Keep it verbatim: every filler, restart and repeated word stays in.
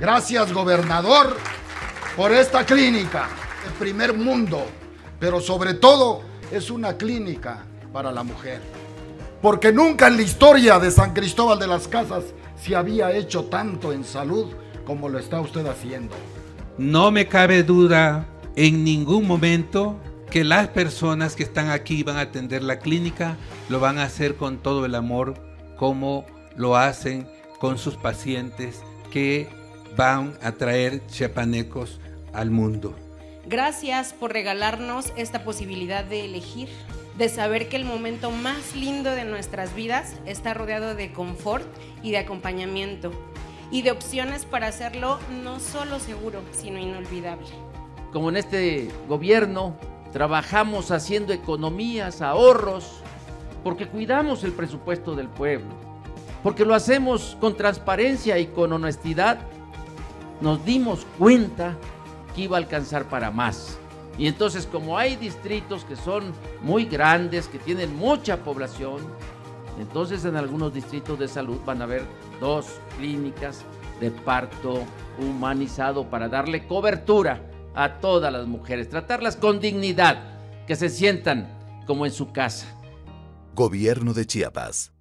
Gracias, gobernador, por esta clínica de primer mundo, pero sobre todo es una clínica para la mujer. Porque nunca en la historia de San Cristóbal de las Casas se había hecho tanto en salud como lo está usted haciendo. No me cabe duda en ningún momento que las personas que están aquí van a atender la clínica, lo van a hacer con todo el amor como lo hacen con sus pacientes que van a traer chiapanecos al mundo. Gracias por regalarnos esta posibilidad de elegir, de saber que el momento más lindo de nuestras vidas está rodeado de confort y de acompañamiento y de opciones para hacerlo no solo seguro, sino inolvidable. Como en este gobierno trabajamos haciendo economías, ahorros, porque cuidamos el presupuesto del pueblo, porque lo hacemos con transparencia y con honestidad, nos dimos cuenta que iba a alcanzar para más. Y entonces, como hay distritos que son muy grandes, que tienen mucha población, entonces en algunos distritos de salud van a haber dos clínicas de parto humanizado para darle cobertura a todas las mujeres, tratarlas con dignidad, que se sientan como en su casa. Gobierno de Chiapas.